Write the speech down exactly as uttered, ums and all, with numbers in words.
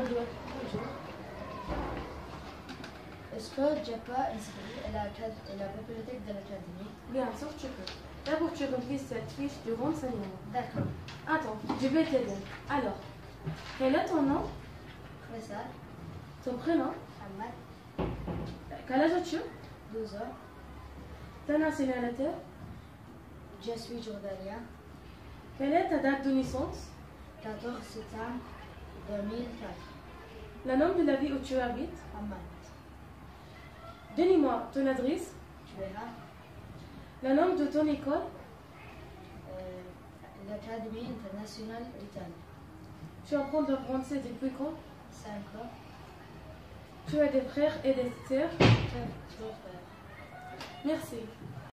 Bonjour. Bonjour. Est-ce que tu n'es pas inscrit à la, à la bibliothèque de l'académie? Bien sûr, tu peux. D'abord, tu remplis cette fiche de renseignement. D'accord. Attends, je vais t'aider. Alors, quel est ton nom? Faisal. Ton prénom? Ahmad. Quel âge as-tu? douze ans. Ta nationalité? Je suis jordanien. Quelle est ta date de naissance? quatorze septembre deux mille quatre. Le nom de la ville où tu habites? Ahmad. Donne-moi ton adresse. Tu verras. Le nom de ton école? Euh, L'Académie internationale britannique. Tu apprends le français depuis quand? cinq ans. Tu as des frères et des sœurs? Trois frères. Merci.